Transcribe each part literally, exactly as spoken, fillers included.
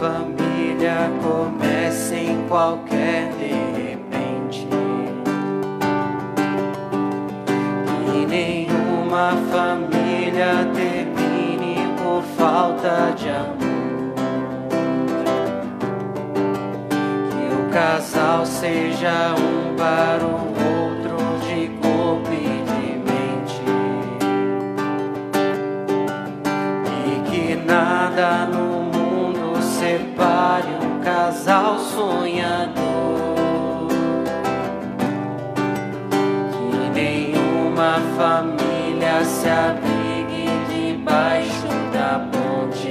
família comece em qualquer de repente. Que nenhuma família termine por falta de amor. Que o casal seja um para o outro de corpo e de mente. E que nada no mundo separe um casal sonhador. Que nenhuma família se abrigue debaixo da ponte.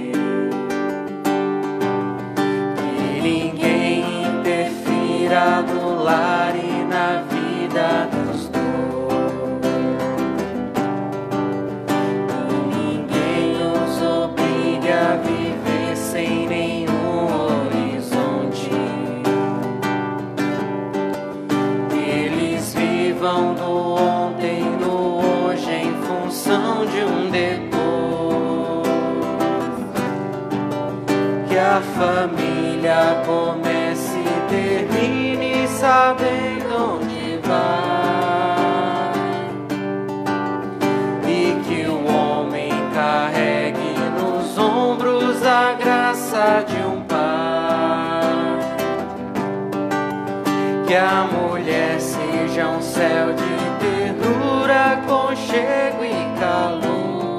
Que ninguém interfira no lar e na vida dos dois. Que ninguém os obrigue a viver sem nenhum horizonte. Que eles vivam do ontem no hoje em função de um depois. Que a família comece e termine sabendo onde vai. E que o homem carregue nos ombros a graça de um pai. Que a mulher seja um céu de ternura, aconchego e calor.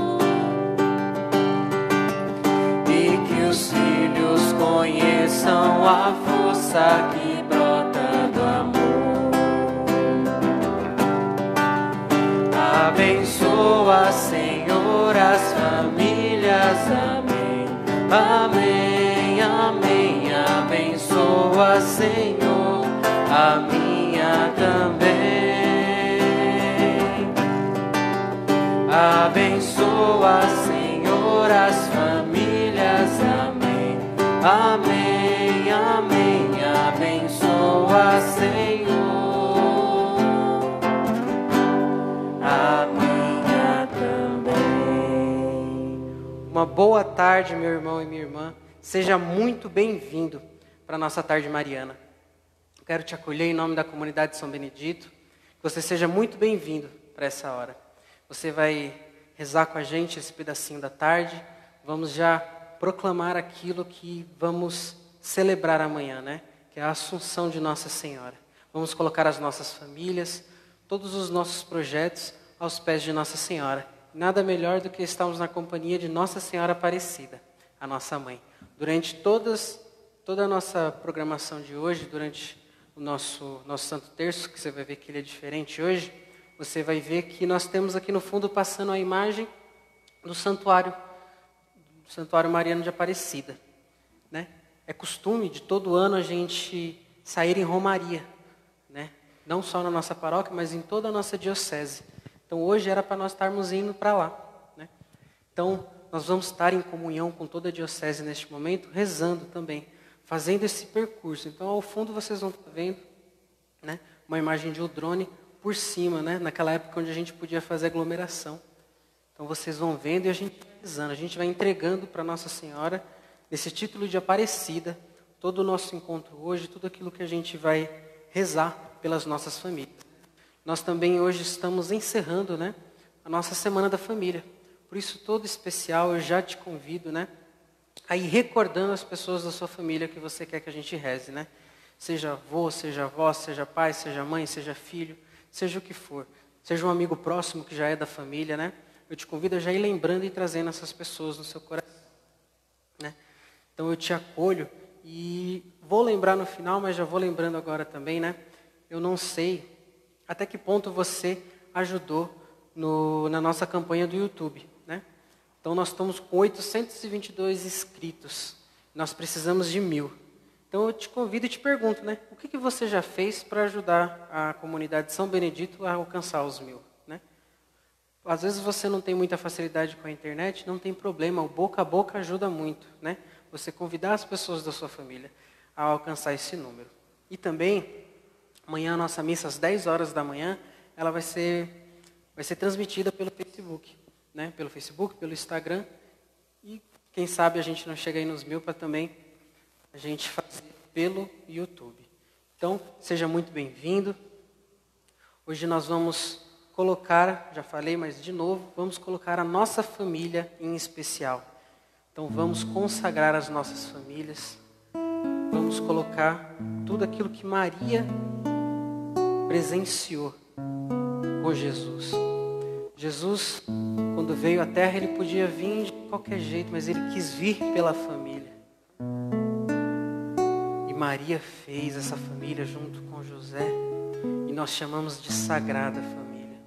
E que os filhos conheçam a força que brota do amor. Abençoa, Senhor, as famílias, amém, amém, amém. Abençoa, Senhor, a minha também. Abençoa, Senhor, as famílias, amém, amém, amém. Abençoa, Senhor, a minha também. Uma boa tarde, meu irmão e minha irmã. Seja muito bem-vindo para a nossa tarde mariana. Quero te acolher em nome da comunidade de São Benedito. Que você seja muito bem-vindo para essa hora. Você vai rezar com a gente esse pedacinho da tarde. Vamos já proclamar aquilo que vamos celebrar amanhã, né? Que é a Assunção de Nossa Senhora. Vamos colocar as nossas famílias, todos os nossos projetos aos pés de Nossa Senhora. Nada melhor do que estarmos na companhia de Nossa Senhora Aparecida, a nossa mãe. Durante todas, toda a nossa programação de hoje, durante o nosso, nosso Santo Terço, que você vai ver que ele é diferente hoje, você vai ver que nós temos aqui no fundo passando a imagem do santuário, do Santuário Mariano de Aparecida, né? É costume de todo ano a gente sair em romaria, né? Não só na nossa paróquia, mas em toda a nossa diocese. Então hoje era para nós estarmos indo para lá, né? Então nós vamos estar em comunhão com toda a diocese neste momento, rezando também, fazendo esse percurso. Então ao fundo vocês vão estar vendo, né, uma imagem de um drone por cima, né, naquela época onde a gente podia fazer aglomeração. Então vocês vão vendo e a gente vai rezando, a gente vai entregando para Nossa Senhora, nesse título de Aparecida, todo o nosso encontro hoje, tudo aquilo que a gente vai rezar pelas nossas famílias. Nós também hoje estamos encerrando, né, a nossa Semana da Família. Por isso, todo especial, eu já te convido, né, a ir recordando as pessoas da sua família que você quer que a gente reze, né? Seja avô, seja avó, seja pai, seja mãe, seja filho, seja o que for. Seja um amigo próximo que já é da família, né? Eu te convido a já ir lembrando e trazendo essas pessoas no seu coração, né? Então eu te acolho e vou lembrar no final, mas já vou lembrando agora também, né? Eu não sei até que ponto você ajudou no, na nossa campanha do YouTube, né? Então nós estamos com oitocentos e vinte e dois inscritos, nós precisamos de mil. Então eu te convido e te pergunto, né? O que, que você já fez para ajudar a comunidade de São Benedito a alcançar os mil, né? Às vezes você não tem muita facilidade com a internet, não tem problema, o boca a boca ajuda muito, né? Você convidar as pessoas da sua família a alcançar esse número. E também, amanhã a nossa missa às dez horas da manhã, ela vai ser, vai ser transmitida pelo Facebook, né? Pelo Facebook, pelo Instagram. E quem sabe a gente não chega aí nos mil para também a gente fazer pelo YouTube. Então, seja muito bem-vindo. Hoje nós vamos colocar, já falei, mas de novo, vamos colocar a nossa família em especial. Então, vamos consagrar as nossas famílias. Vamos colocar tudo aquilo que Maria presenciou com Jesus. Jesus, quando veio à Terra, ele podia vir de qualquer jeito, mas ele quis vir pela família. E Maria fez essa família junto com José, e nós chamamos de Sagrada Família.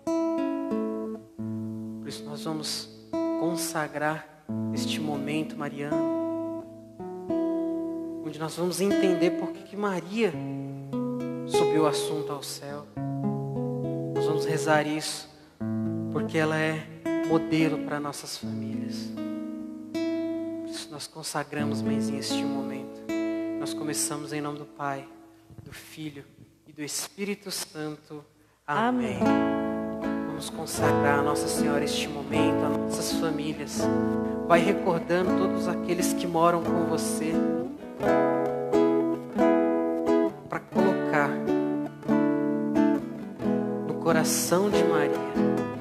Por isso nós vamos consagrar este momento mariano, onde nós vamos entender por que que Maria subiu o assunto ao céu. Nós vamos rezar isso porque ela é modelo para nossas famílias. Por isso nós consagramos, mãezinha, este momento. Nós começamos em nome do Pai, do Filho e do Espírito Santo. Amém. Amém. Vamos consagrar a Nossa Senhora este momento, a nossas famílias. Vai recordando todos aqueles que moram com você, para colocar no coração de Maria,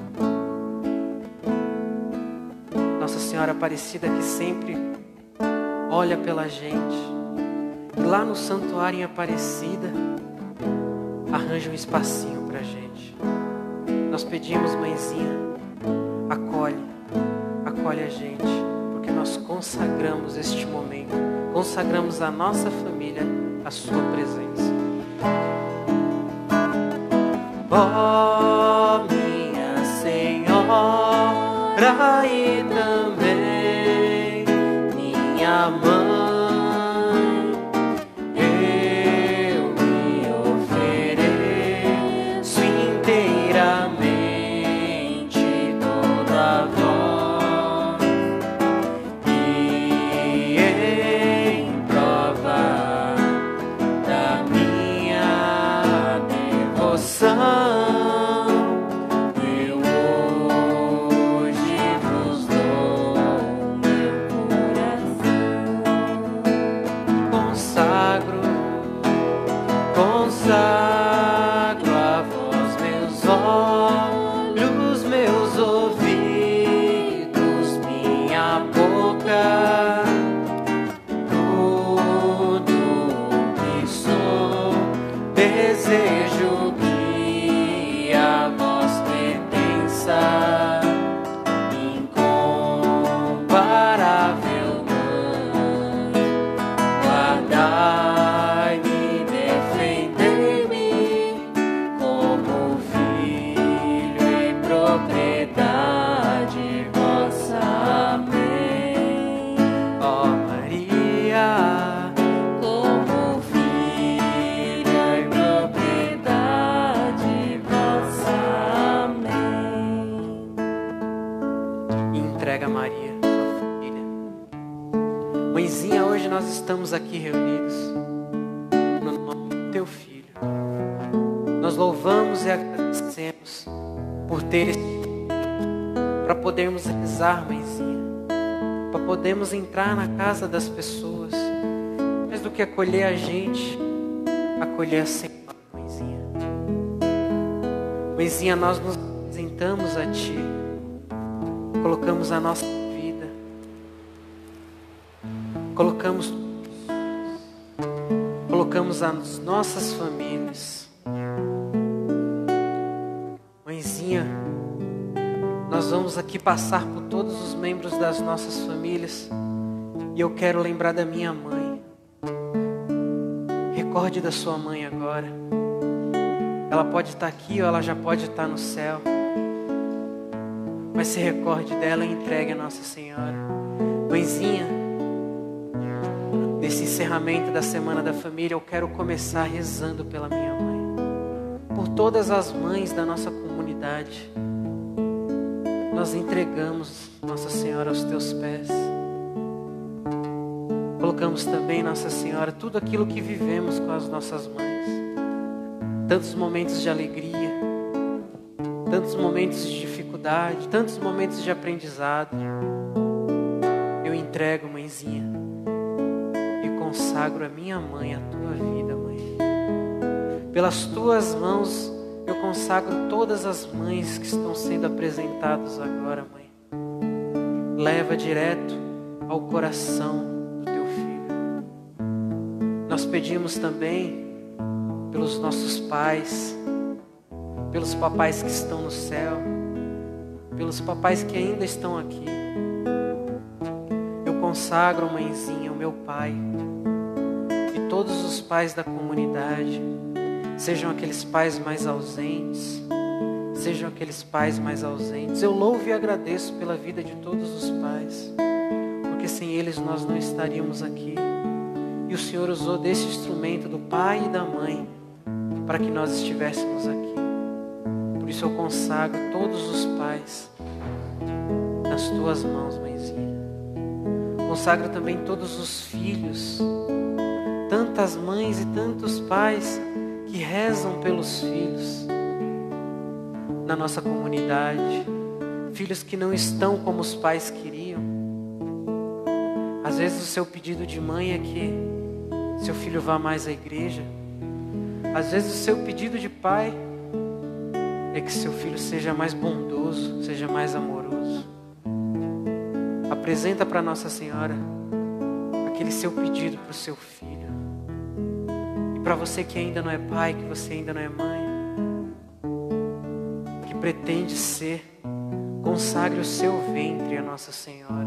Nossa Senhora Aparecida, que sempre olha pela gente. E lá no santuário em Aparecida, arranja um espacinho pra gente. Nós pedimos, mãezinha, acolhe, acolhe a gente, porque nós consagramos este momento, consagramos a nossa família à sua presença. Ó, minha Senhora e também minha mãe, desejo que a vós pertença, incomparável Mãe. Guardai-me, defendei-me como filho e propriedade vossa. Amém. Ó Maria, Maria, sua família. Mãezinha, hoje nós estamos aqui reunidos no nome do teu filho. Nós louvamos e agradecemos por ter esse filho, para podermos rezar, mãezinha, para podermos entrar na casa das pessoas, mais do que acolher a gente, acolher a Senhora, mãezinha. Mãezinha, nós nos apresentamos a ti, colocamos a nossa vida, colocamos, colocamos as nossas famílias. Mãezinha, nós vamos aqui passar por todos os membros das nossas famílias, e eu quero lembrar da minha mãe. Recorde da sua mãe agora. Ela pode estar aqui ou ela já pode estar no céu, mas se recorde dela e entregue a Nossa Senhora. Mãezinha, nesse encerramento da Semana da Família, eu quero começar rezando pela minha mãe, por todas as mães da nossa comunidade. Nós entregamos Nossa Senhora aos teus pés. Colocamos também, Nossa Senhora, tudo aquilo que vivemos com as nossas mães. Tantos momentos de alegria, tantos momentos de dificuldade, tantos momentos de aprendizado. entrego, mãezinha, e consagro a minha mãe, a tua vida, mãe. Pelas tuas mãos eu consagro todas as mães que estão sendo apresentadas agora, mãe. Leva direto ao coração do teu filho. Nós pedimos também pelos nossos pais, pelos papais que estão no céu, pelos papais que ainda estão aqui. Eu consagro, mãezinha, o meu pai e todos os pais da comunidade, sejam aqueles pais mais ausentes, sejam aqueles pais mais ausentes. Eu louvo e agradeço pela vida de todos os pais, porque sem eles nós não estaríamos aqui. E o Senhor usou desse instrumento do pai e da mãe para que nós estivéssemos aqui. Por isso eu consagro todos os pais nas tuas mãos, mãezinha. Consagro também todos os filhos, tantas mães e tantos pais que rezam pelos filhos na nossa comunidade, filhos que não estão como os pais queriam. Às vezes o seu pedido de mãe é que seu filho vá mais à igreja. Às vezes o seu pedido de pai é que seu filho seja mais bondoso, seja mais amoroso. Apresenta para Nossa Senhora aquele seu pedido para o seu filho. E para você que ainda não é pai, que você ainda não é mãe, que pretende ser, consagre o seu ventre a Nossa Senhora.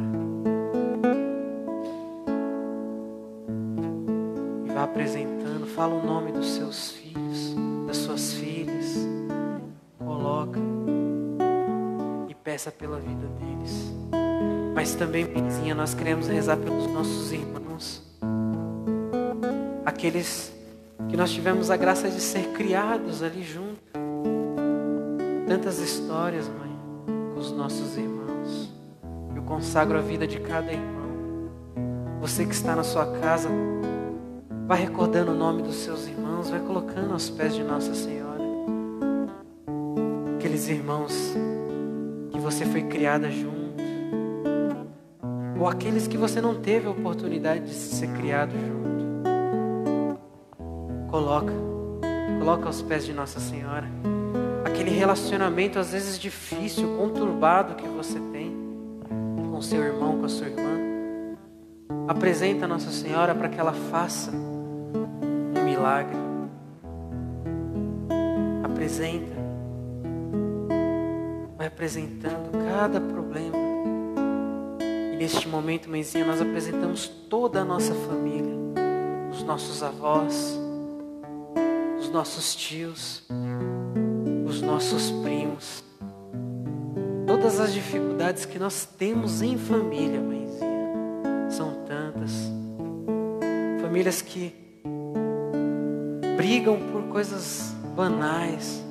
E vá apresentando, fala o nome dos seus filhos, das suas filhas. Coloca e peça pela vida deles. Mas também, mãezinha, nós queremos rezar pelos nossos irmãos, aqueles que nós tivemos a graça de ser criados ali junto. Tantas histórias, mãe, com os nossos irmãos. Eu consagro a vida de cada irmão. Você que está na sua casa, vai recordando o nome dos seus irmãos, vai colocando aos pés de Nossa Senhora. Aqueles irmãos que você foi criada junto, ou aqueles que você não teve a oportunidade de ser criado junto. Coloca, coloca aos pés de Nossa Senhora aquele relacionamento às vezes difícil, conturbado que você tem com seu irmão, com a sua irmã. Apresenta a Nossa Senhora para que ela faça um milagre. Apresenta, vai apresentando cada problema. E neste momento, mãezinha, nós apresentamos toda a nossa família, os nossos avós, os nossos tios, os nossos primos, todas as dificuldades que nós temos em família, mãezinha, são tantas. Famílias que brigam por coisas banais.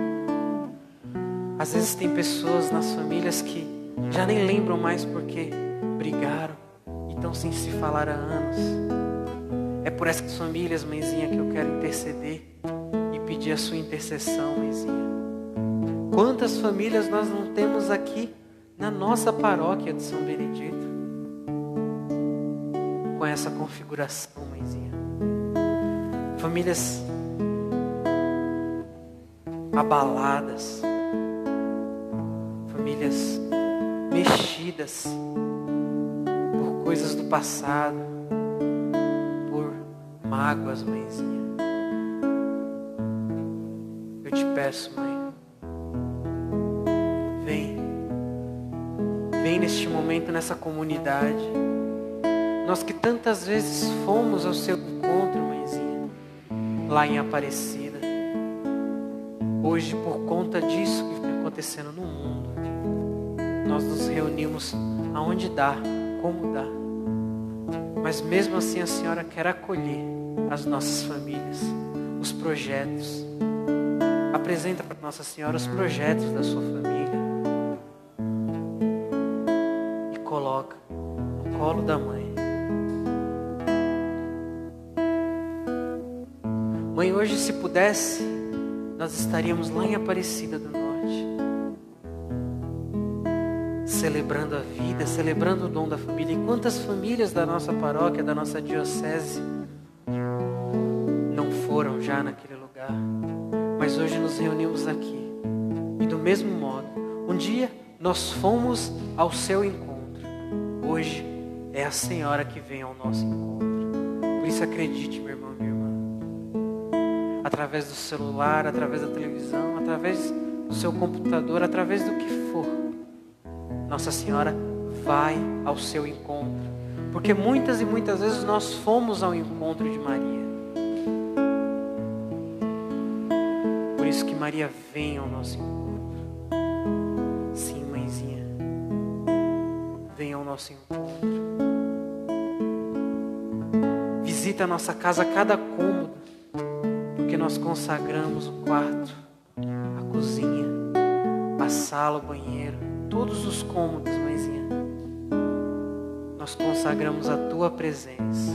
Às vezes tem pessoas nas famílias que já nem lembram mais porque brigaram e estão sem se falar há anos. É por essas famílias, mãezinha, que eu quero interceder e pedir a sua intercessão, mãezinha. Quantas famílias nós não temos aqui na nossa paróquia de São Benedito com essa configuração, mãezinha? Famílias abaladas, famílias mexidas por coisas do passado, por mágoas, mãezinha. Eu te peço, mãe, vem, vem neste momento nessa comunidade. Nós que tantas vezes fomos ao seu encontro, mãezinha, lá em Aparecida. Hoje, por conta disso que está acontecendo no mundo, nós nos reunimos aonde dá, como dá. Mas mesmo assim a senhora quer acolher as nossas famílias, os projetos. Apresenta para Nossa Senhora os projetos da sua família e coloca no colo da mãe. Mãe, hoje, se pudesse, nós estaríamos lá em Aparecida do Norte, celebrando a vida, celebrando o dom da família. E quantas famílias da nossa paróquia, da nossa diocese, não foram já naquele lugar, mas hoje nos reunimos aqui. E do mesmo modo, um dia nós fomos ao seu encontro, hoje é a Senhora que vem ao nosso encontro. Por isso acredite, meu irmão, minha irmã, através do celular, através da televisão, através do seu computador, através do que for, Nossa Senhora vai ao seu encontro, porque muitas e muitas vezes nós fomos ao encontro de Maria. Por isso que Maria vem ao nosso encontro. Sim, mãezinha, vem ao nosso encontro. Visita a nossa casa a cada cômodo, porque nós consagramos o quarto, a cozinha, a sala, o banheiro, todos os cômodos, mãezinha. Nós consagramos a tua presença.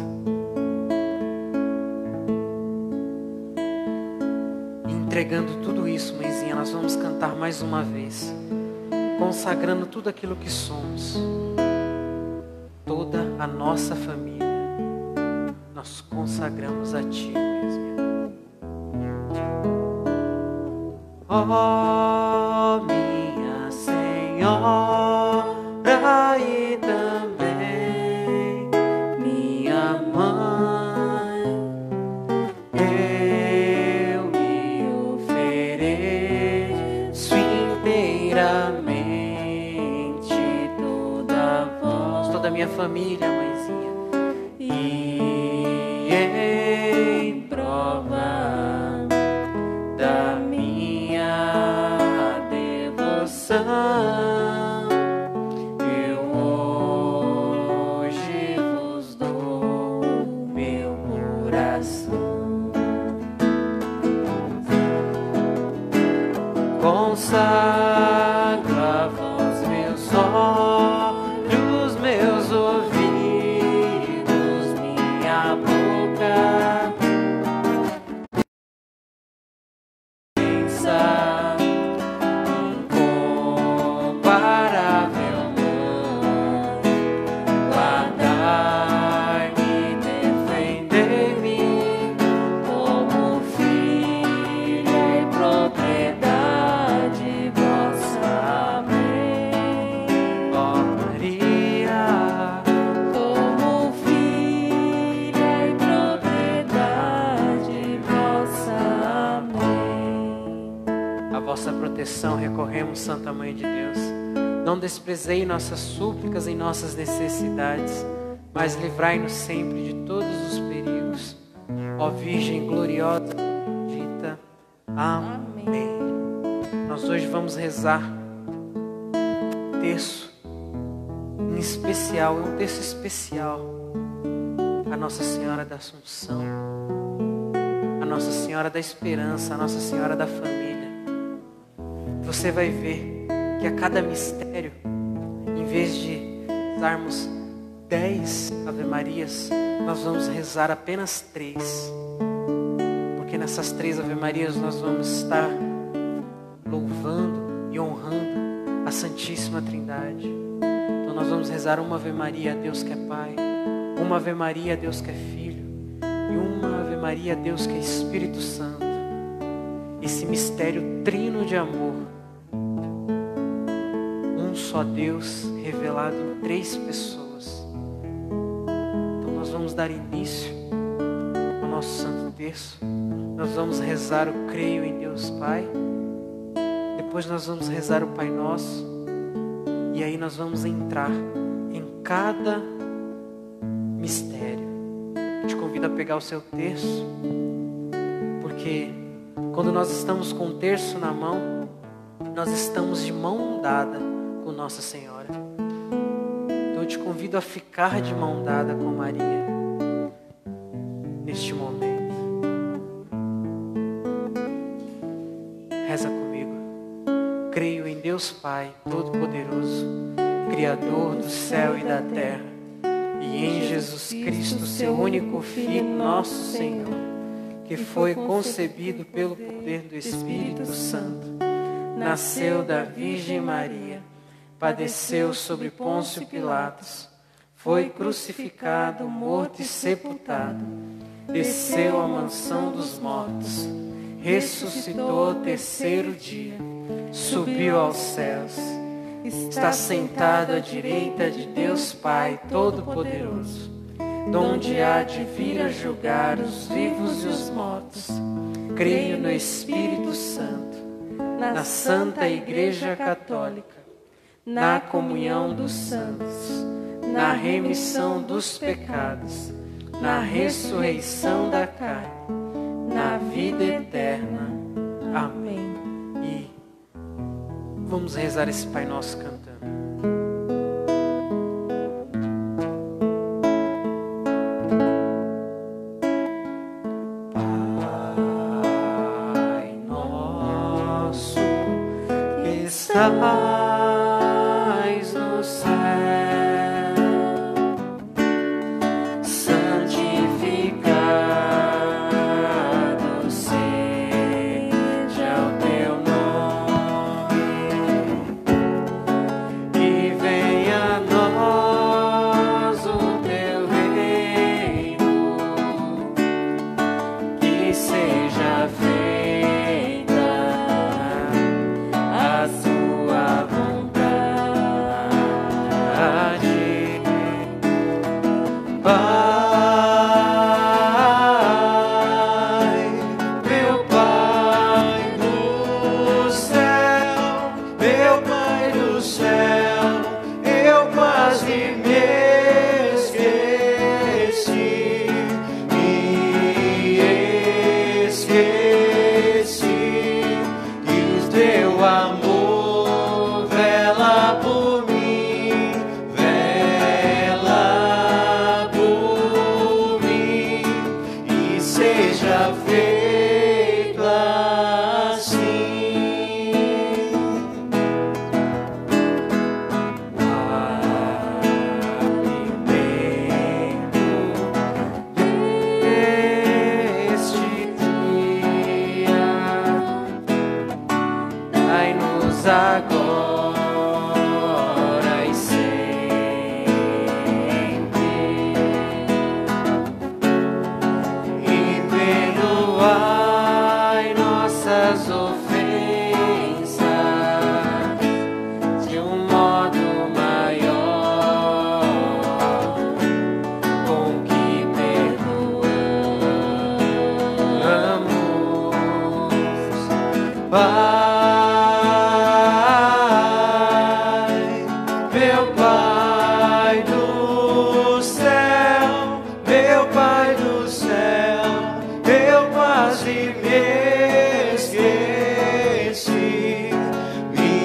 E entregando tudo isso, mãezinha, nós vamos cantar mais uma vez, consagrando tudo aquilo que somos, toda a nossa família, nós consagramos a ti, mãezinha. Oh, minha Senhora, e também minha mãe, eu me ofereço inteiramente, toda vós, toda a minha família, mãezinha, e em prova da minha devoção, eu hoje vos dou meu coração. Consagro a vós meus olhos, meus ouvidos, minha boca, pensa incomparável mãe, guardai-me, defendei-me como filha e propriedade vossa. Amém. Ó Maria, como filha e propriedade vossa. Amém. A vossa proteção recorremos, Santa Mãe de Deus. Não desprezei nossas súplicas em nossas necessidades, mas livrai-nos sempre de todos os perigos. Ó Virgem gloriosa, dita. Amém. Nós hoje vamos rezar um terço em especial, é um terço especial a Nossa Senhora da Assunção, a Nossa Senhora da Esperança, a Nossa Senhora da Família. Você vai ver que a cada mistério, em vez de rezarmos dez Ave Marias, nós vamos rezar apenas três. Porque nessas três Ave Marias nós vamos estar louvando e honrando a Santíssima Trindade. Então nós vamos rezar uma Ave Maria a Deus que é Pai, uma Ave Maria a Deus que é Filho e uma Ave Maria a Deus que é Espírito Santo. Esse mistério trino de amor, um só Deus revelado em três pessoas. Então nós vamos dar início ao nosso Santo Terço. Nós vamos rezar o Creio em Deus Pai. Depois nós vamos rezar o Pai Nosso. E aí nós vamos entrar em cada mistério. Eu te convido a pegar o seu terço, porque quando nós estamos com o terço na mão, nós estamos de mão dada com Nossa Senhora. Então eu te convido a ficar de mão dada com Maria neste momento. Reza comigo. Creio em Deus Pai Todo-Poderoso, Criador do céu e da terra, e em Jesus Cristo, seu único Filho, nosso Senhor, que foi concebido pelo poder do Espírito Santo, nasceu da Virgem Maria, padeceu sobre Pôncio Pilatos, foi crucificado, morto e sepultado, desceu à mansão dos mortos, ressuscitou ao terceiro dia, subiu aos céus, está sentado à direita de Deus Pai Todo-Poderoso, donde há de vir a julgar os vivos e os mortos. Creio no Espírito Santo, na Santa Igreja Católica, na comunhão dos santos, na remissão dos pecados, na ressurreição da carne, na vida eterna. Amém. E vamos rezar esse Pai Nosso cantando. Pai nosso que estás no céu, santificado seja o teu nome, e venha a nós o teu reino, que seja feita a tua vontade. Pai, meu Pai do céu, meu Pai do céu, eu quase me esqueci, me esqueci, que o teu amor vela por mim, vela por mim, e seja feito assim. Alimento deste dia, dai-nos agora e sempre, e perdoai nossas ofensas de um modo maior, com que perdoamos. Pai, meu Pai do céu, meu Pai do céu, eu quase me esqueci, me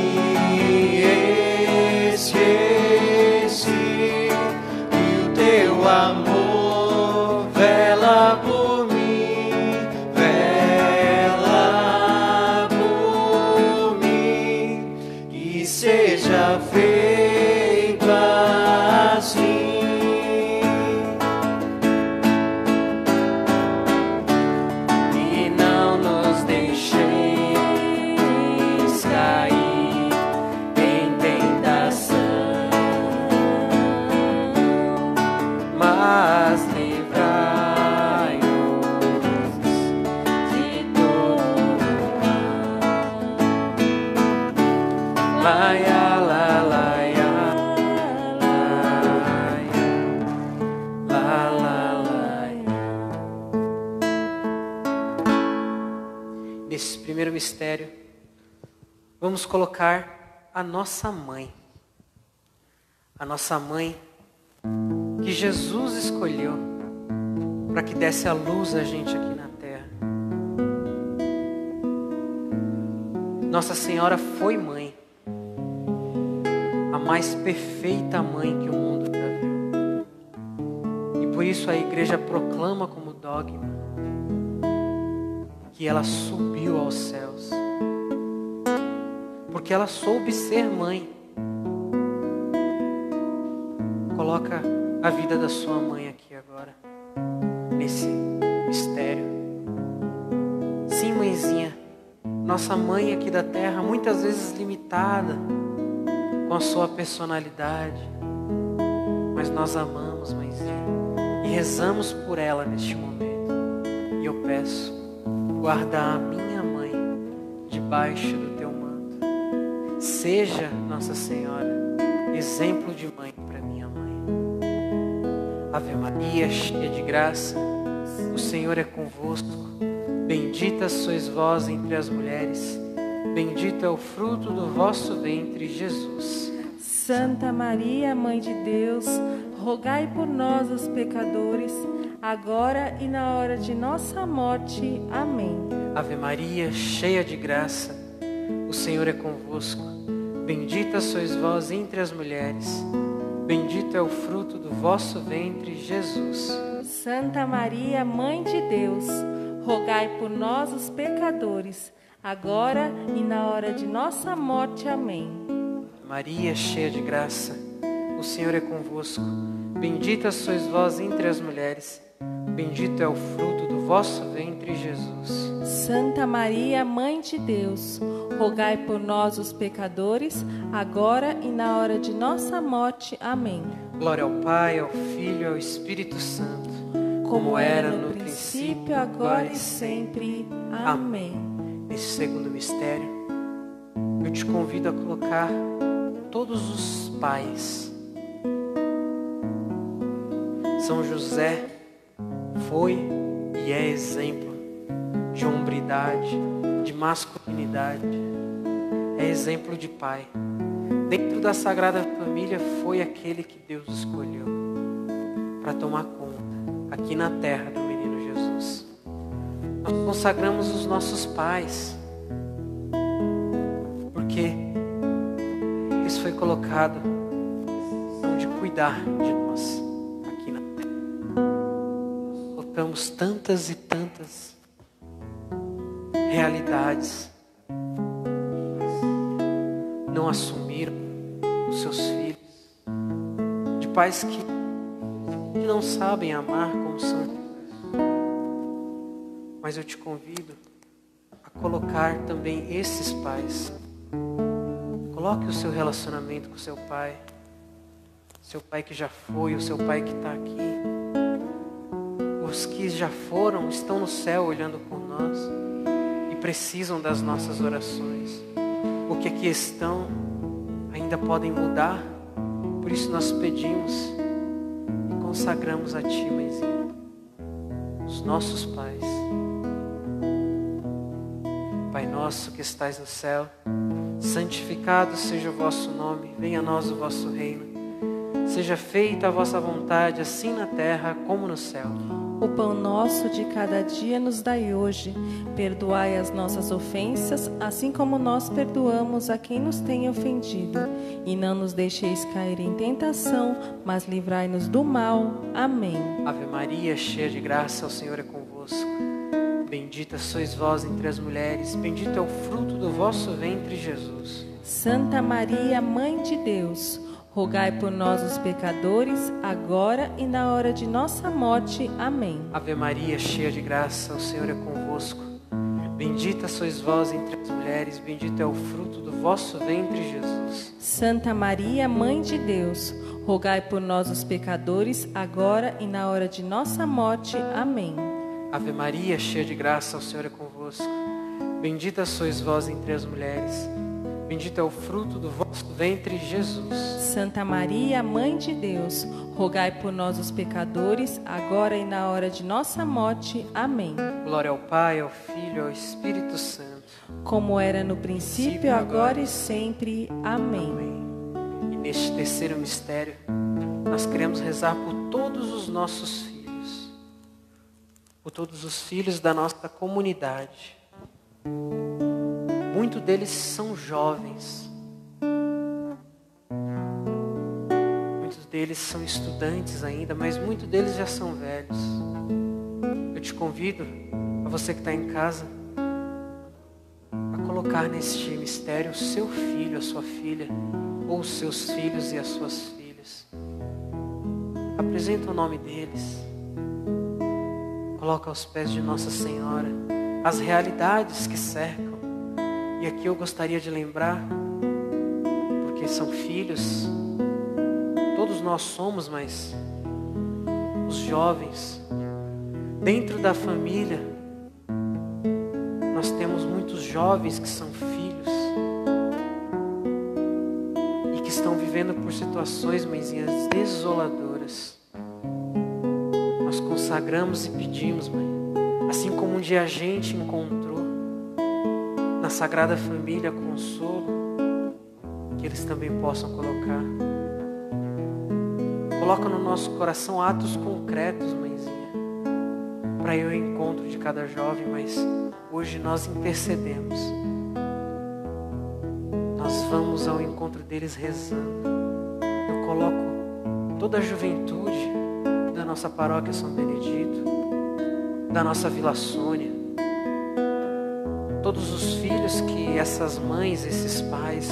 esqueci, e o teu amor vela por mim, vela por mim, e seja feito assim. E não nos deixeis cair em tentação, mas livrai-nos de todo mal. Laia, la, laia, laia, la, la, laia. Nesse primeiro mistério, vamos colocar a nossa mãe. A nossa mãe que Jesus escolheu para que desse a luz a gente aqui na terra. Nossa Senhora foi mãe, a mais perfeita mãe que o mundo já viu. E por isso a igreja proclama como dogma que ela subiu aos céus, porque ela soube ser mãe. Coloca a vida da sua mãe aqui agora, nesse mistério. Sim, mãezinha, nossa mãe aqui da terra, muitas vezes limitada, com a sua personalidade, mas nós amamos, mãezinha, e rezamos por ela neste momento. E eu peço, guarda a minha mãe debaixo do teu manto. Seja, Nossa Senhora, exemplo de mãe para minha mãe. Ave Maria, cheia de graça, o Senhor é convosco. Bendita sois vós entre as mulheres, bendito é o fruto do vosso ventre, Jesus. Santa Maria, Mãe de Deus, rogai por nós, os pecadores, agora e na hora de nossa morte. Amém. Ave Maria, cheia de graça, o Senhor é convosco. Bendita sois vós entre as mulheres, bendito é o fruto do vosso ventre, Jesus. Santa Maria, Mãe de Deus, rogai por nós, os pecadores, agora e na hora de nossa morte. Amém. Maria, cheia de graça, o Senhor é convosco. Bendita sois vós entre as mulheres, bendito é o fruto do vosso ventre, Jesus. Santa Maria, Mãe de Deus, rogai por nós, os pecadores, agora e na hora de nossa morte. Amém. Glória ao Pai, ao Filho e ao Espírito Santo, como era no princípio, agora e sempre. Amém. Nesse segundo mistério, eu te convido a colocar todos os pais. São José foi e é exemplo de hombridade, de masculinidade. É exemplo de pai. Dentro da Sagrada Família foi aquele que Deus escolheu para tomar conta aqui na terra do menino Jesus. Nós consagramos os nossos pais porque eles foi colocado de cuidar de nós aqui na terra. Colocamos tantas e tantas realidades, não assumiram os seus filhos, de pais que, que não sabem amar como são. Mas eu te convido a colocar também esses pais. Coloque o seu relacionamento com seu pai, seu pai que já foi, o seu pai que está aqui. Os que já foram estão no céu olhando por nós e precisam das nossas orações. O que aqui estão ainda podem mudar, por isso nós pedimos e consagramos a Ti, mãezinha, os nossos pais. Pai nosso que estais no céu, santificado seja o vosso nome, venha a nós o vosso reino. Seja feita a vossa vontade, assim na terra como no céu. O pão nosso de cada dia nos dai hoje. Perdoai as nossas ofensas, assim como nós perdoamos a quem nos tem ofendido. E não nos deixeis cair em tentação, mas livrai-nos do mal. Amém. Ave Maria, cheia de graça, o Senhor é convosco. Bendita sois vós entre as mulheres, bendito é o fruto do vosso ventre, Jesus. Santa Maria, Mãe de Deus, rogai por nós, os pecadores, agora e na hora de nossa morte. Amém. Ave Maria, cheia de graça, o Senhor é convosco. Bendita sois vós entre as mulheres, bendito é o fruto do vosso ventre, Jesus. Santa Maria, Mãe de Deus, rogai por nós, os pecadores, agora e na hora de nossa morte. Amém. Ave Maria, cheia de graça, o Senhor é convosco. Bendita sois vós entre as mulheres, bendito é o fruto do vosso ventre, Jesus. Santa Maria, Mãe de Deus, rogai por nós, os pecadores, agora e na hora de nossa morte. Amém. Glória ao Pai, ao Filho e ao Espírito Santo, como era no princípio, agora e sempre. Amém. Amém. E neste terceiro mistério, nós queremos rezar por todos os nossos filhos, por todos os filhos da nossa comunidade. Muitos deles são jovens, muitos deles são estudantes ainda, mas muitos deles já são velhos. Eu te convido, a você que está em casa, a colocar neste mistério o seu filho, a sua filha, ou os seus filhos e as suas filhas. Apresenta o nome deles, coloca aos pés de Nossa Senhora as realidades que cercam. E aqui eu gostaria de lembrar, porque eles são filhos, todos nós somos, mas os jovens, dentro da família, nós temos muitos jovens que são filhos e que estão vivendo por situações, mãezinhas, desoladoras. Nós consagramos e pedimos, mãe, assim como um dia a gente encontrou na Sagrada Família consolo, que eles também possam colocar. Coloca no nosso coração atos concretos, mãezinha, para ir ao encontro de cada jovem, mas hoje nós intercedemos. Nós vamos ao encontro deles rezando. Eu coloco toda a juventude da nossa paróquia São Benedito, da nossa Vila Sônia, todos os filhos que essas mães, esses pais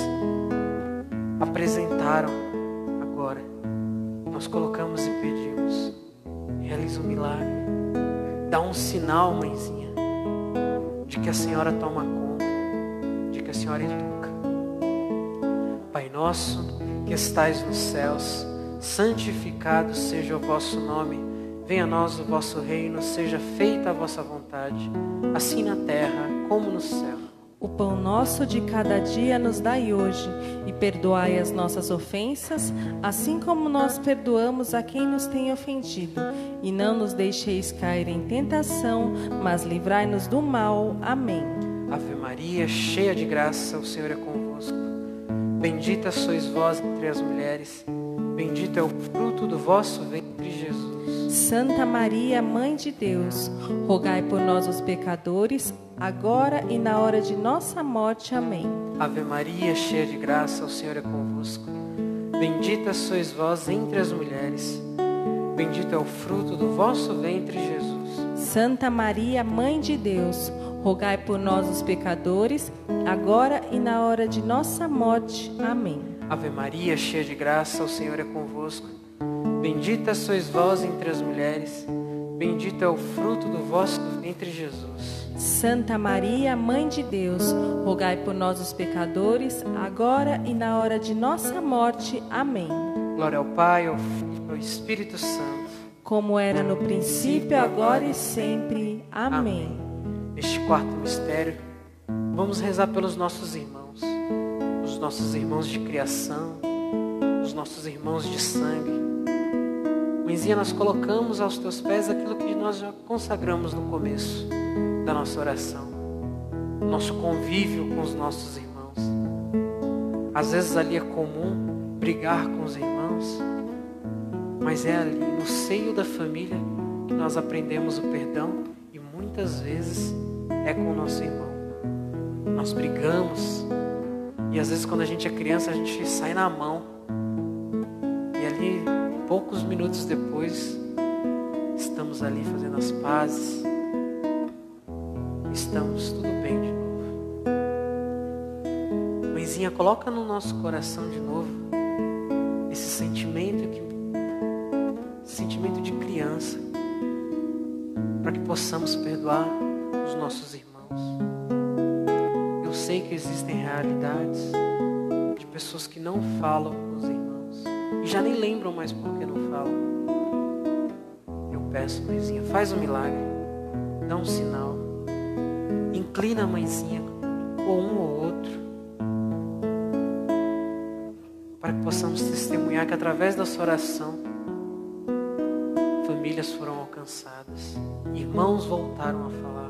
apresentaram agora. Nós colocamos e pedimos. Realiza um milagre. Dá um sinal, mãezinha, de que a Senhora toma conta, de que a Senhora educa. Pai nosso, que estais nos céus, santificado seja o vosso nome. Venha a nós o vosso reino, seja feita a vossa vontade, assim na terra como no céu. O pão nosso de cada dia nos dai hoje, e perdoai as nossas ofensas, assim como nós perdoamos a quem nos tem ofendido. E não nos deixeis cair em tentação, mas livrai-nos do mal. Amém. Ave Maria, cheia de graça, o Senhor é convosco. Bendita sois vós entre as mulheres, bendito é o fruto do vosso ventre, Jesus. Santa Maria, Mãe de Deus, rogai por nós os pecadores, agora e na hora de nossa morte. Amém. Ave Maria, cheia de graça, o Senhor é convosco. Bendita sois vós entre as mulheres, bendito é o fruto do vosso ventre, Jesus. Santa Maria, Mãe de Deus, rogai por nós os pecadores, agora e na hora de nossa morte. Amém. Ave Maria, cheia de graça, o Senhor é convosco. Bendita sois vós entre as mulheres, bendito é o fruto do vosso ventre, Jesus. Santa Maria, Mãe de Deus, rogai por nós os pecadores, agora e na hora de nossa morte. Amém. Glória ao Pai, ao Filho e ao Espírito Santo, como era no princípio, agora e sempre. Amém. Amém. Neste quarto mistério, vamos rezar pelos nossos irmãos, os nossos irmãos de criação, os nossos irmãos de sangue. Mãezinha, nós colocamos aos teus pés aquilo que nós já consagramos no começo da nossa oração, nosso convívio com os nossos irmãos. Às vezes ali é comum brigar com os irmãos, mas é ali no seio da família que nós aprendemos o perdão, e muitas vezes é com o nosso irmão. Nós brigamos e às vezes quando a gente é criança a gente sai na mão, e ali poucos minutos depois estamos ali fazendo as pazes, estamos tudo bem de novo. Mãezinha, coloca no nosso coração de novo esse sentimento, que, esse sentimento de criança, para que possamos perdoar os nossos irmãos. Eu sei que existem realidades de pessoas que não falam com os irmãos e já nem lembram mais por que não falam. Eu peço, mãezinha, faz um milagre, dá um sinal, inclina a mãezinha ou um ou outro, para que possamos testemunhar que através dessa oração famílias foram alcançadas, irmãos voltaram a falar.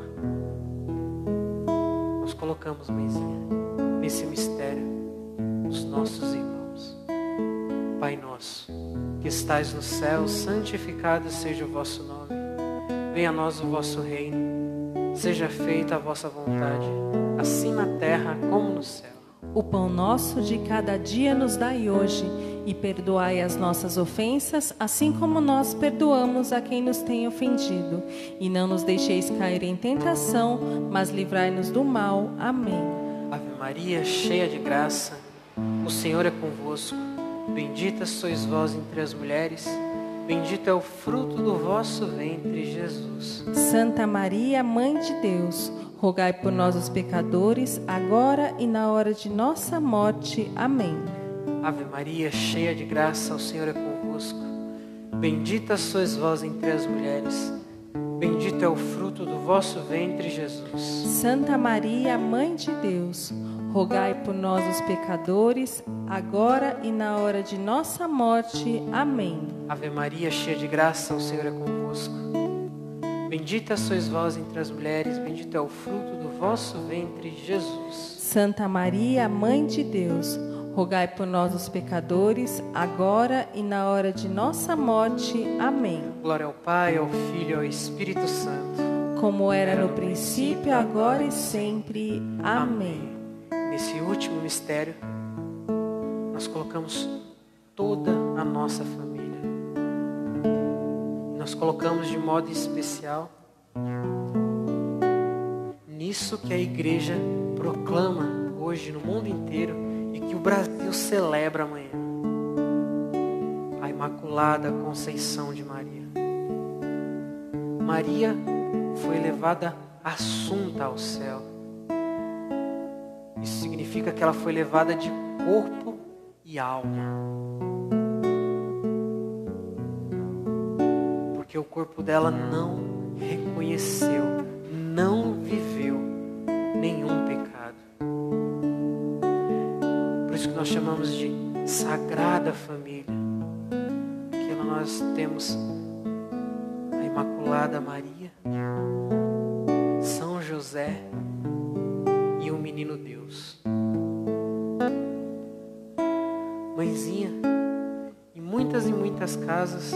Nós colocamos, mãezinha, nesse mistério os nossos irmãos. Pai nosso, que estais no céu, santificado seja o vosso nome. Venha a nós o vosso reino. Seja feita a vossa vontade, assim na terra como no céu. O pão nosso de cada dia nos dai hoje, e perdoai as nossas ofensas, assim como nós perdoamos a quem nos tem ofendido. E não nos deixeis cair em tentação, mas livrai-nos do mal. Amém. Ave Maria, cheia de graça, o Senhor é convosco. Bendita sois vós entre as mulheres, bendito é o fruto do vosso ventre, Jesus. Santa Maria, Mãe de Deus, rogai por nós os pecadores, agora e na hora de nossa morte. Amém. Ave Maria, cheia de graça, o Senhor é convosco. Bendita sois vós entre as mulheres. Bendito é o fruto do vosso ventre, Jesus. Santa Maria, Mãe de Deus, rogai por nós os pecadores, agora e na hora de nossa morte. Amém. Ave Maria, cheia de graça, o Senhor é convosco. Bendita sois vós entre as mulheres, bendito é o fruto do vosso ventre, Jesus. Santa Maria, Mãe de Deus, rogai por nós os pecadores, agora e na hora de nossa morte. Amém. Glória ao Pai, ao Filho e ao Espírito Santo. Como era no princípio, agora e sempre. Amém. Nesse último mistério, nós colocamos toda a nossa família. Nós colocamos de modo especial nisso que a igreja proclama hoje no mundo inteiro e que o Brasil celebra amanhã: a Imaculada Conceição de Maria. Maria foi levada assunta ao céu. Isso significa que ela foi levada de corpo e alma. Porque o corpo dela não reconheceu, não viveu nenhum pecado. Por isso que nós chamamos de Sagrada Família. Porque nós temos a Imaculada Maria, São José e o Menino Deus. Mãezinha, em muitas e muitas casas,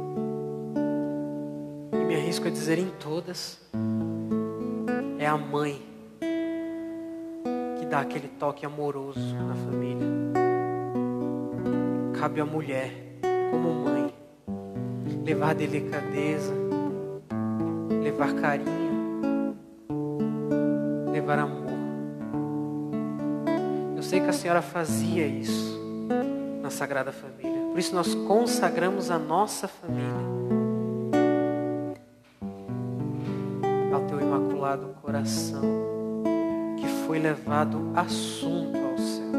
e me arrisco a dizer em todas, é a mãe que dá aquele toque amoroso na família. Cabe à mulher, como mãe, levar delicadeza, levar carinho, levar amor. Eu sei que a senhora fazia isso na Sagrada Família. Por isso nós consagramos a nossa família ao teu imaculado coração, que foi levado assunto ao céu.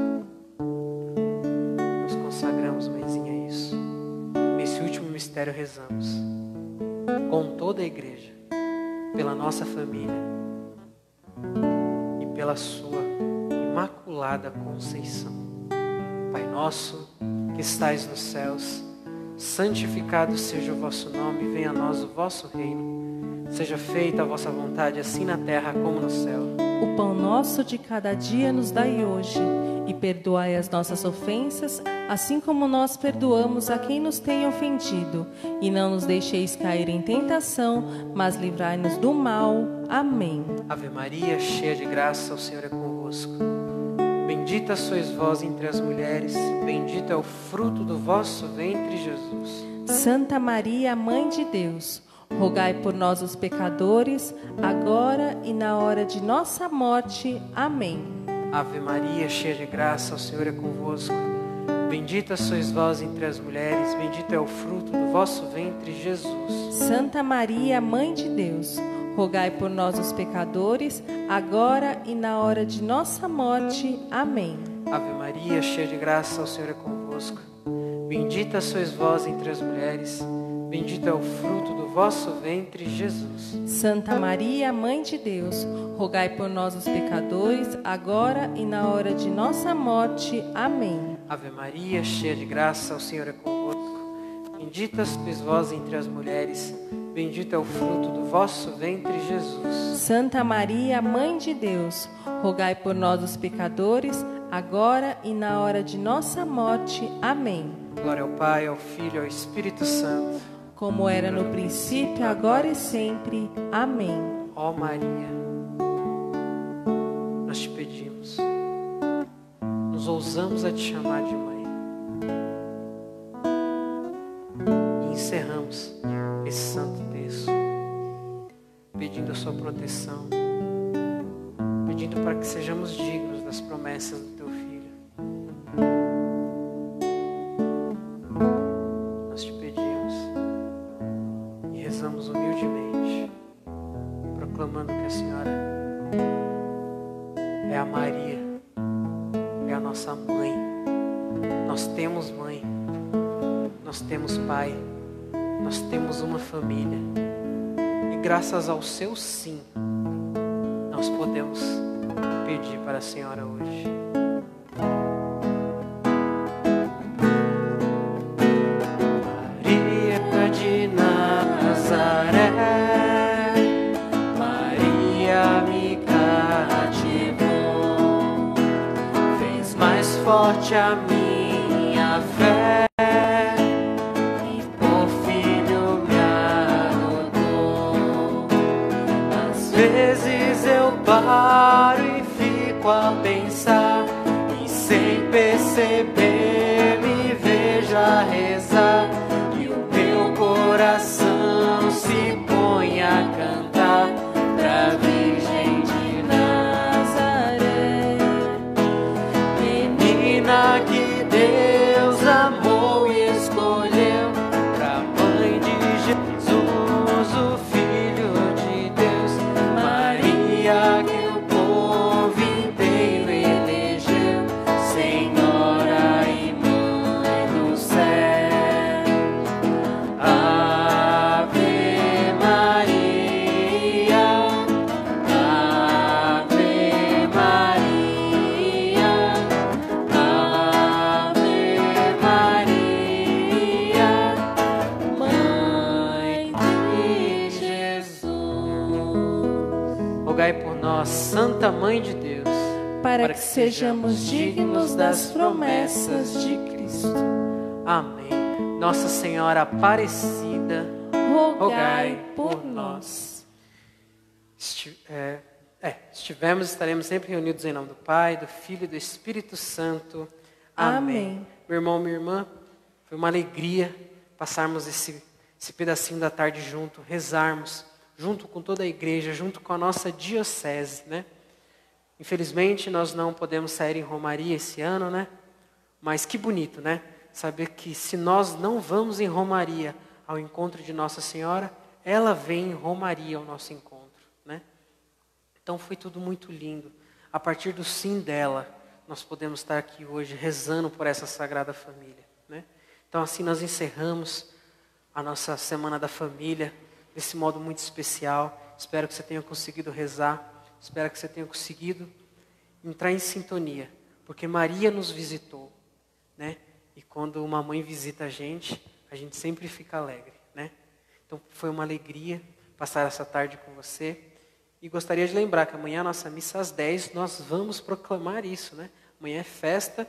Nós consagramos, mãezinha, isso. Nesse último mistério rezamos com toda a igreja, pela nossa família e pela sua Imaculada Conceição. Pai nosso que estais nos céus, santificado seja o vosso nome, venha a nós o vosso reino. Seja feita a vossa vontade, assim na terra como no céu. O pão nosso de cada dia nos dai hoje, e perdoai as nossas ofensas, assim como nós perdoamos a quem nos tem ofendido. E não nos deixeis cair em tentação, mas livrai-nos do mal. Amém. Ave Maria, cheia de graça, o Senhor é convosco. Bendita sois vós entre as mulheres, bendito é o fruto do vosso ventre, Jesus. Santa Maria, Mãe de Deus, rogai por nós os pecadores, agora e na hora de nossa morte. Amém. Ave Maria, cheia de graça, o Senhor é convosco. Bendita sois vós entre as mulheres, bendito é o fruto do vosso ventre, Jesus. Santa Maria, Mãe de Deus, rogai por nós os pecadores, agora e na hora de nossa morte. Amém. Ave Maria, cheia de graça, o Senhor é convosco. Bendita sois vós entre as mulheres, bendito é o fruto do vosso ventre, Jesus. Santa Maria, Mãe de Deus, rogai por nós os pecadores, agora e na hora de nossa morte. Amém. Ave Maria, cheia de graça, o Senhor é convosco. Bendita sois vós entre as mulheres, bendito é o fruto do vosso ventre, Jesus. Santa Maria, Mãe de Deus, rogai por nós os pecadores, agora e na hora de nossa morte. Amém. Glória ao Pai, ao Filho e ao Espírito Santo. Como era no princípio, agora e sempre. Amém. Ó Maria, nós te pedimos, nos ousamos a te chamar de mãe. E encerramos esse santo texto, pedindo a sua proteção, pedindo para que sejamos dignos das promessas do teu Filho. Nós te pedimos e rezamos humildemente, proclamando que a Senhora é a Maria, é a nossa mãe, nós temos mãe, nós temos pai, nós temos uma família. E graças ao seu sim, nós podemos pedir para a Senhora hoje. Maria de Nazaré, Maria me cativou, fez mais forte a minha fé. Vezes eu paro e fico a pensar, e sem perceber me vejo a rezar, e o meu coração se põe a cantar pra Virgem de Nazaré, menina que Deus amou e escolheu pra mãe de Jesus, o Filho de Deus. Maria que o povo inteiro elegeu, Senhora e Mãe do céu. Ave Maria, Ave Maria, Ave Maria, Mãe de Jesus. Rogai por nós, Santa Mãe de Deus, para que sejamos dignos das promessas de Cristo. Amém. Nossa Senhora Aparecida, Rogai por nós. Esti- é, é, estivemos, estaremos sempre reunidos em nome do Pai, do Filho e do Espírito Santo. Amém. Amém. Meu irmão, minha irmã, foi uma alegria passarmos esse, esse pedacinho da tarde junto, rezarmos, junto com toda a igreja, junto com a nossa diocese, né? Infelizmente, nós não podemos sair em romaria esse ano, né? Mas que bonito, né? Saber que se nós não vamos em romaria ao encontro de Nossa Senhora, ela vem em romaria ao nosso encontro, né? Então foi tudo muito lindo. A partir do sim dela, nós podemos estar aqui hoje rezando por essa Sagrada Família, né? Então assim nós encerramos a nossa Semana da Família desse modo muito especial. Espero que você tenha conseguido rezar, espero que você tenha conseguido entrar em sintonia, porque Maria nos visitou, né? E quando uma mãe visita a gente, a gente sempre fica alegre, né? Então foi uma alegria passar essa tarde com você. E gostaria de lembrar que amanhã a nossa missa às dez, nós vamos proclamar isso, né? Amanhã é festa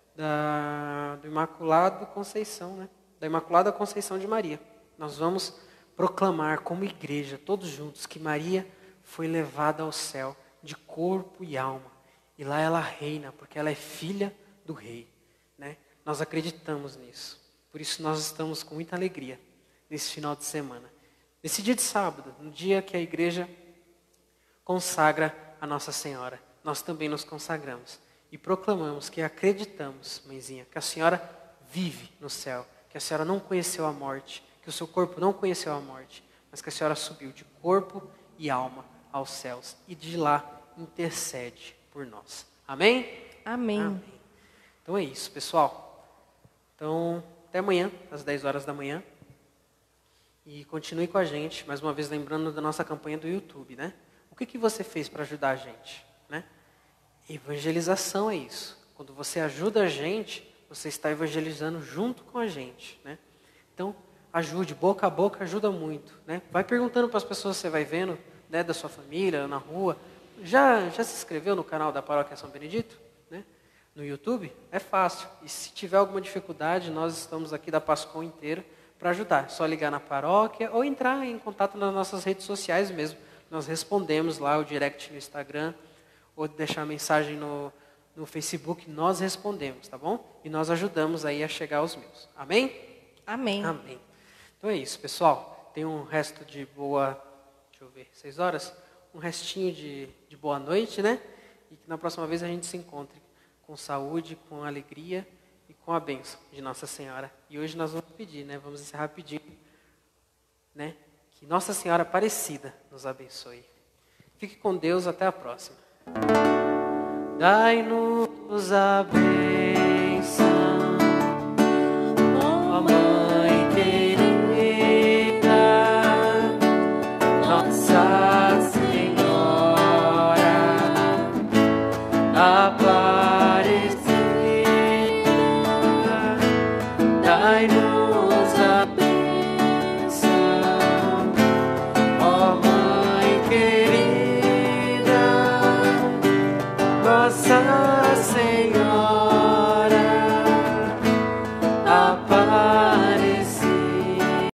da, do Imaculado Conceição, né? Da Imaculada Conceição de Maria. Nós vamos proclamar como igreja, todos juntos, que Maria foi levada ao céu de corpo e alma. E lá ela reina, porque ela é filha do rei, né? Nós acreditamos nisso. Por isso nós estamos com muita alegria nesse final de semana. Nesse dia de sábado, no dia que a igreja consagra a Nossa Senhora, nós também nos consagramos e proclamamos que acreditamos, mãezinha, que a Senhora vive no céu, que a Senhora não conheceu a morte, que o seu corpo não conheceu a morte, mas que a Senhora subiu de corpo e alma aos céus e de lá intercede por nós. Amém? Amém. Amém. Então é isso, pessoal. Então, até amanhã, às dez horas da manhã. E continue com a gente, mais uma vez lembrando da nossa campanha do YouTube, né? O que, que você fez para ajudar a gente, né? Evangelização é isso. Quando você ajuda a gente, você está evangelizando junto com a gente, né? Então, ajude, boca a boca ajuda muito, né? Vai perguntando para as pessoas que você vai vendo, né, da sua família, na rua. Já, já se inscreveu no canal da Paróquia São Benedito, né? No YouTube? É fácil. E se tiver alguma dificuldade, nós estamos aqui da Pascom inteira para ajudar. É só ligar na paróquia ou entrar em contato nas nossas redes sociais mesmo. Nós respondemos lá o direct no Instagram ou deixar mensagem no, no Facebook, nós respondemos, tá bom? E nós ajudamos aí a chegar aos meus. Amém? Amém. Amém. Então é isso, pessoal. Tem um resto de boa, deixa eu ver, seis horas? Um restinho de, de boa noite, né? E que na próxima vez a gente se encontre com saúde, com alegria e com a bênção de Nossa Senhora. E hoje nós vamos pedir, né? Vamos encerrar pedindo, né? Que Nossa Senhora Aparecida nos abençoe. Fique com Deus, até a próxima. Dai-nos a bênção.